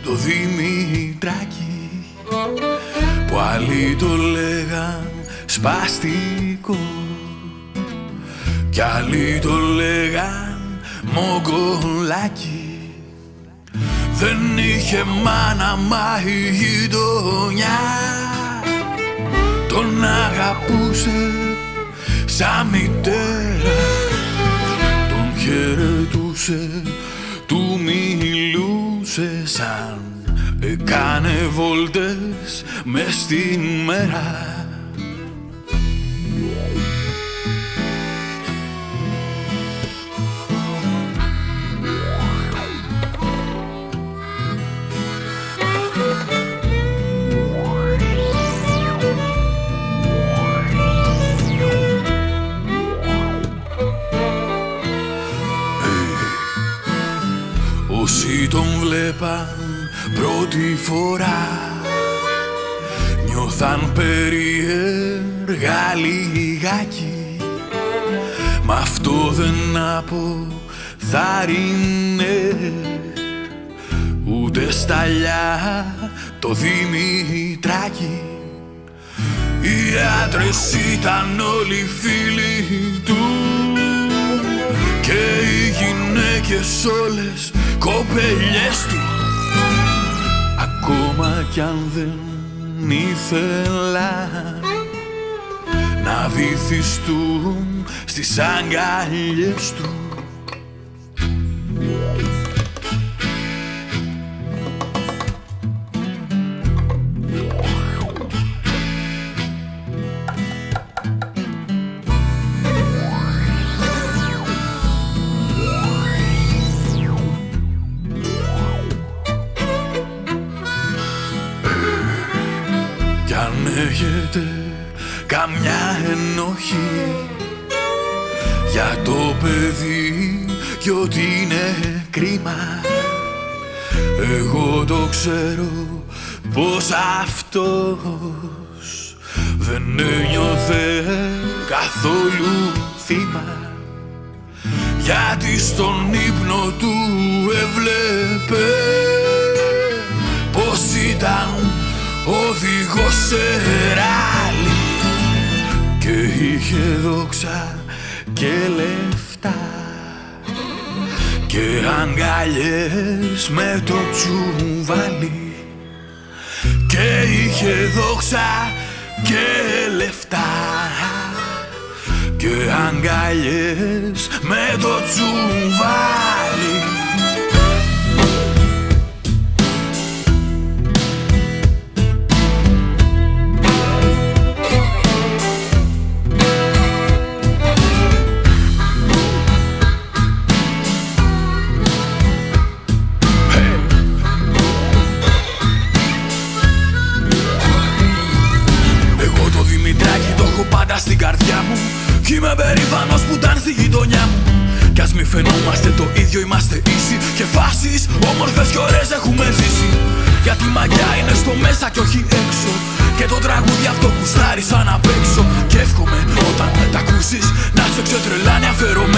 το Δημητράκι, που άλλοι το λέγαν σπαστικό κι άλλοι το λέγαν μογκολάκι. Δεν είχε μάνα μα η γειτονιά τον αγαπούσε σαν μητέρα, τον χαιρετούσε, του μιλούσε σαν έκανε βόλτες μες στην μέρα. Όσοι τον βλέπαν πρώτη φορά νιώθαν περίεργα λιγάκι, μ' αυτό δεν αποθάρρυνε ούτε σταλιά το Δημητράκι. Οι άντρες ήταν όλοι φίλοι του και οι γυναίκες όλες κοπελιές του, ακόμα κι αν δεν ήθελαν να βυθιστούν στις αγκαλιές του. Κι αν έχετε καμιά ενοχή για το παιδί κι ότι είναι κρίμα, εγώ το ξέρω πως αυτός δεν ένιωθε καθόλου θύμα, γιατί στον ύπνο του έβλεπε πως ήταν οδηγός σε ράλι και είχε δόξα και λεφτά και αγκαλιές με το τσουβάλι, και είχε δόξα και λεφτά και αγκαλιές με το τσουβάλι. Πάντα στην καρδιά μου κι είμαι περήφανος που ήταν στη γειτονιά μου. Κι ας μη φαινόμαστε το ίδιο, είμαστε ίσοι και φάσεις όμορφες κι ωραίες έχουμε ζήσει. Γιατί η μαγιά είναι στο μέσα κι όχι έξω, και το τραγούδι αυτό γουστάρει σαν απ' έξω. Κι εύχομαι όταν τα ακούσεις να σε ξετρελάνει αφαιρωμένα.